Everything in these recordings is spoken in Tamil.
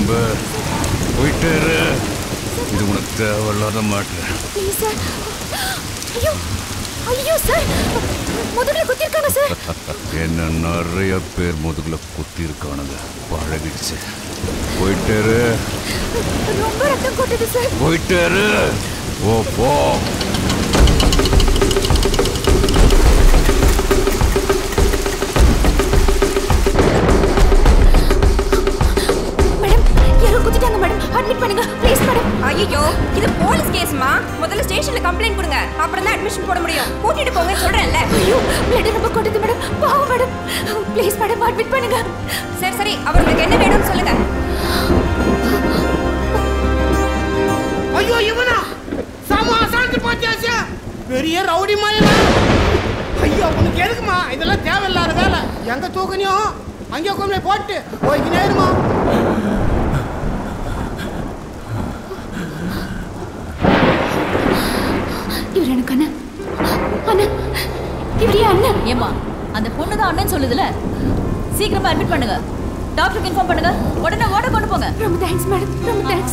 திரும்ப போயிட்டு இது உனக்கு தேவையில்லாத மாட்டு. ஐயோ சார், முதுகுல குத்தி இருக்காங்க சார். என்ன நிறைய பேர் முதுகுல குத்தி இருக்கானுங்க, பழகிடுச்சு. போயிட்டாரு, ரொம்ப ரத்தம் கொட்டுது சார். போயிட்டாரு. ஓ போ. அட்மிட் பண்ணுங்க ப்ளீஸ் மேடம். ஐயோ இது போலீஸ் கேஸ்மா. முதல்ல ஸ்டேஷன்ல கம்ப்ளைன்ட் கொடுங்க, அப்புறம் தான் அட்மிஷன் போட முடியும். கூட்டிட்டு போங்க சொல்றேன்ல. ஐயோ பிளட் ரொம்ப கொட்டுது மேடம், பாவம் மேடம். ப்ளீஸ் மேடம் அட்மிட் பண்ணுங்க. சரி சரி, அவங்களுக்கு என்ன வேணும்னு சொல்லுங்க. ஐயோ இவனா சாமா அசால்ட் போச்சாச்சு, பெரிய ரவுடி மாதிரி. ஐயோ உனக்கு எதுக்குமா இதெல்லாம் தேவையில்லாத வேலை? எங்க தூக்கணியும் அங்கே கொண்டு போட்டு போய்க்கு நேருமா. இவர் எனக்கு அண்ணன். அண்ணன் இவரே அண்ணன். ஏமா அந்த பொண்ணு தான் அண்ணன் சொல்லுதுல, சீக்கிரமா அட்மிட் பண்ணுங்க. டாக்டருக்கு இன்ஃபார்ம் பண்ணுங்க, உடனே ஓட கொண்டு போங்க. ரொம்ப தேங்க்ஸ் மேடம், ரொம்ப தேங்க்ஸ்.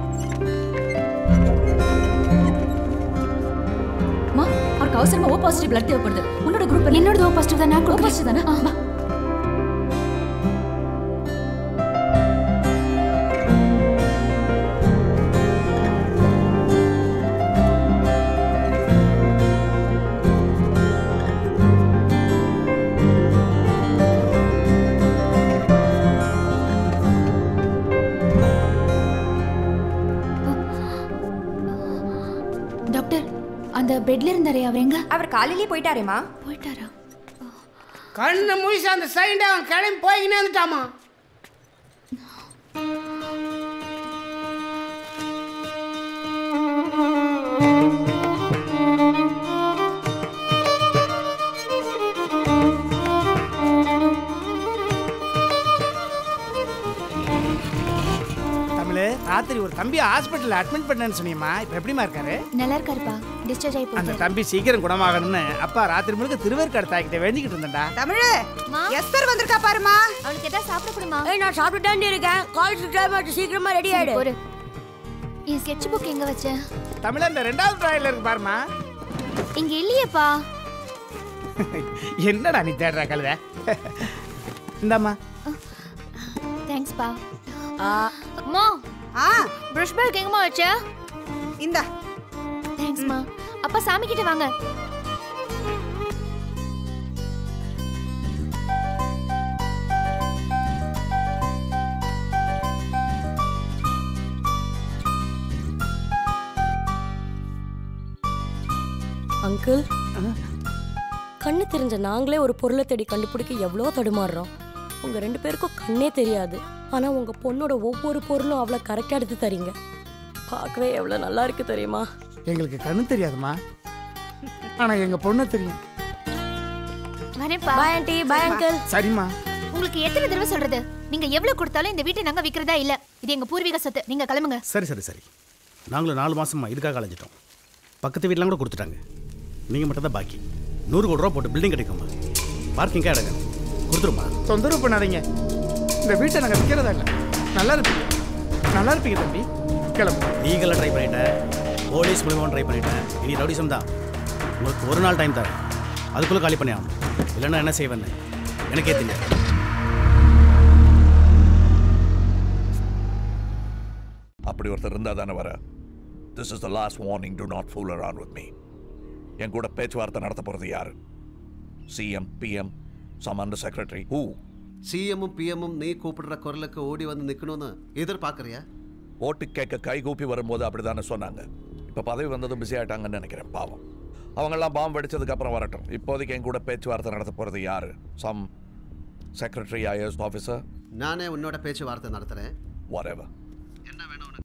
அம்மா அவருக்கு அவசரமா ஓ பாசிட்டிவ் பிளட் தேவைப்படுது. உன்னோட குரூப் என்னோட ஓ பாசிட்டிவ் தானே? ஓ பாசிட்டிவ் தானே? ஆமா. அந்த பெட்ல இருந்தாரே அவர் எங்க? அவர் காலையிலேயே போயிட்டாரேமா. போயிட்டாரா? கண்ணு முழிச்சு அந்த சைடு அவன் கிளம்பி போய்கினே வந்துட்டாமா. ராத்திரி ஒரு தம்பி ஹாஸ்பிட்டல்ல அட்மிட் பண்ணேன்னு சொன்னீமா, இப்போ எப்படிமா இருக்காரு? நல்லா இருக்காருப்பா, டிஸ்சார்ஜ் ஆகி போறாரு. அந்த தம்பி சீக்கிரம் குணமாகணும்னு அப்பா ராத்திரி முழுக்க திருவேற்காடு தாய்கிட்ட வேண்டிக்கிட்டு இருந்தேன்டா. தமிழ் எஸ்தர் வந்திருக்கா பாருமா. அவளுக்கு ஏதாவது சாப்பிட கொடுமா. நான் சாப்பிட்டுட்டே இருக்கேன். காலேஜ் டைம் ஆச்சு, சீக்கிரமா ரெடி ஆயிடு. ஒரு இந்த ஸ்கெட்ச் புக் எங்க வச்ச? தமிழ் அந்த ரெண்டாவது டிராயில இருக்கு பாருமா. இங்க இல்லையேப்பா. என்னடா நீ தேடுற கழுத? இந்தாம்மா. தேங்க்ஸ் பா. அம்மா பிரஷ் பேக் எங்கம்மா வச்ச? இந்தா. தேங்க்ஸ் மா. அப்பா சாமி கிட்ட வாங்க. அங்கிள், கண்ணு தெரிஞ்ச நாங்களே ஒரு பொருளை தேடி கண்டுபிடிக்க எவ்வளோ தடுமாறுறோம். உங்க 2 பேருக்கும் கண்ணே தெரியாது, ஆனா உங்க பொண்ணோட ஒவ்வொரு பொருளும் அவ்வளோ கரெக்டாக எடுத்து தரீங்க. பார்க்கவே எவ்வளோ நல்லா இருக்கு தெரியுமா? எங்களுக்கு கண்ணு தெரியாதுமா, ஆனா எங்க பொண்ணு தெரியும். வரேன்ப்பா. Bye aunty, bye uncle. சரிம்மா. உங்களுக்கு எத்தனை தடவை சொல்றது, நீங்க எவ்வளவு கொடுத்தாலும் இந்த வீட்டை நாங்க விக்கிறதா இல்ல. இது எங்க பூர்வீக சொத்து, நீங்க கிளம்புங்க. சரி சரி சரி, நாங்களும் 4 மாசமா இதுக்காக அலைஞ்சிட்டோம். பக்கத்து வீட்டுலாம் கூட கொடுத்துட்டாங்க, நீங்க மட்டும் தான் பாக்கி. 100 கோடி ரூபா போட்டு பில்டிங் கிடைக்குமா, பார்க்கிங்காக இடங்க கொடுத்துருமா. தொந்தரவு பண்ணாதீங்க, இந்த வீட்டை நாங்கள் விற்கிறதா இல்லை. நல்லா இருப்பீங்க, நல்லா இருப்பீங்க தம்பி, கிளம்பு. லீகலாக ட்ரை பண்ணிட்டேன், போலீஸ் மூலியமாக ட்ரை பண்ணிட்டேன், இனி ரவுடிசம் தான். உங்களுக்கு ஒரு நாள் டைம் தரேன், அதுக்குள்ளே காலி பண்ணி ஆகணும். இல்லைன்னா என்ன செய்வேன்னு எனக்கே தெரியாது. அப்படி ஒருத்தர் இருந்தால் தானே வர. This is the last warning, do not fool around with me. என் கூட பேச்சுவார்த்தை நடத்த போகிறது யாரு? CM, PM, some under secretary, who? சிஎம்மும் பிஎம்மும் நீ கூப்பிடுற குரலுக்கு ஓடி வந்து நிற்கணும்னு எதிர்பார்க்குறியா? ஓட்டு கேட்க கை கூப்பி வரும்போது அப்படி தானே சொன்னாங்க. இப்போ பதவி வந்ததும் பிஸி ஆகிட்டாங்கன்னு நினைக்கிறேன். பாவம், அவங்கெல்லாம் பாம்பு வெடிச்சதுக்கு அப்புறம் வரட்டும். இப்போதைக்கு என் கூட பேச்சுவார்த்தை நடத்த போகிறது யாரு? Some secretary, IAS officer? நானே உன்னோட பேச்சுவார்த்தை நடத்துகிறேன். Whatever. என்ன வேணும்?